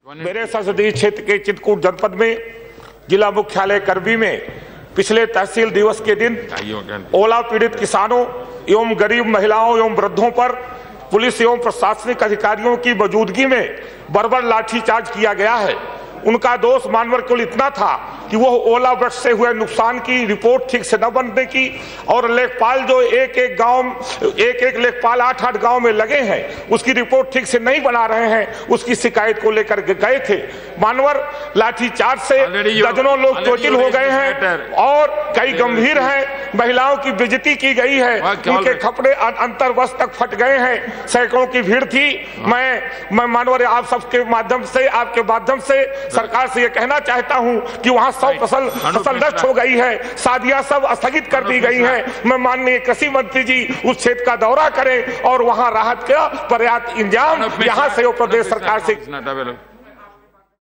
मेरे संसदीय क्षेत्र के चित्रकूट जनपद में जिला मुख्यालय करबी में पिछले तहसील दिवस के दिन ओला पीड़ित किसानों एवं गरीब महिलाओं एवं वृद्धों पर पुलिस एवं प्रशासनिक अधिकारियों की मौजूदगी में बर्बर लाठीचार्ज किया गया है। उनका दोष मानवर केवल इतना था कि वो ओला वृक्ष से हुए नुकसान की रिपोर्ट ठीक से न बनने की और लेखपाल जो एक एक लेखपाल 8-8 गांव में लगे हैं उसकी रिपोर्ट ठीक से नहीं बना रहे हैं, उसकी शिकायत को लेकर गए थे। मानवर लाठीचार्ज से दर्जनों लोग चोटिल हो गए हैं और कई गंभीर हैं। महिलाओं की बेइज्जती की गई है, उनके कपड़े अंतर्वस्त्र तक फट गए हैं। सैकड़ों की भीड़ थी। मैं मानवर आप सबके माध्यम से आपके माध्यम से सरकार से ये कहना चाहता हूं कि वहां 100 फसल नष्ट हो गई है, शादियां सब स्थगित कर दी गई हैं। मैं माननीय कृषि मंत्री जी उस क्षेत्र का दौरा करें और वहां राहत का पर्याप्त इंतजाम यहां से प्रदेश सरकार से